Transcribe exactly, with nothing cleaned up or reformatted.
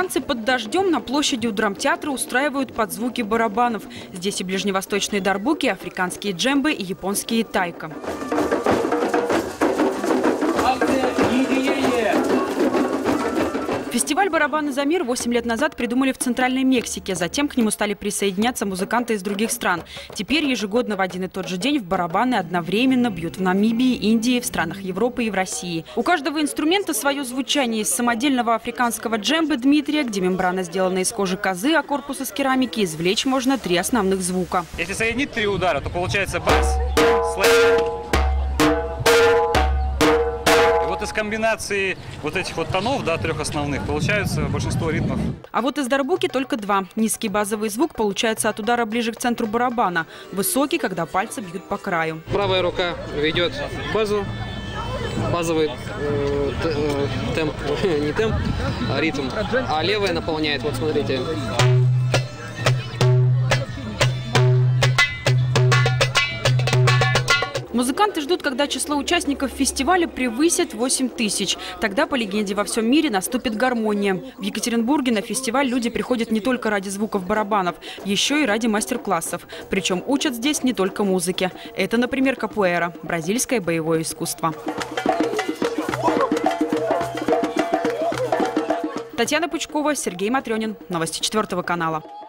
Танцы под дождем на площади у драмтеатра устраивают под звуки барабанов. Здесь и ближневосточные дарбуки, африканские джембы и японские тайка. Фестиваль «Барабаны за мир» восемь лет назад придумали в Центральной Мексике. Затем к нему стали присоединяться музыканты из других стран. Теперь ежегодно в один и тот же день в барабаны одновременно бьют в Намибии, Индии, в странах Европы и в России. У каждого инструмента свое звучание. Из самодельного африканского джембы Дмитрия, где мембрана сделана из кожи козы, а корпус из керамики, извлечь можно три основных звука. Если соединить три удара, то получается бас, слэш. Из комбинации вот этих вот тонов, да, трех основных, получается большинство ритмов. А вот из дарбуки только два. Низкий базовый звук получается от удара ближе к центру барабана. Высокий, когда пальцы бьют по краю. Правая рука ведет базу, базовый э, темп, не темп, а ритм. А левая наполняет, вот смотрите. Музыканты ждут, когда число участников фестиваля превысит восемь тысяч. Тогда, по легенде, во всем мире наступит гармония. В Екатеринбурге на фестиваль люди приходят не только ради звуков барабанов, еще и ради мастер-классов. Причем учат здесь не только музыке. Это, например, капуэра – бразильское боевое искусство. Татьяна Пучкова, Сергей Матрёнин. Новости четвёртого канала.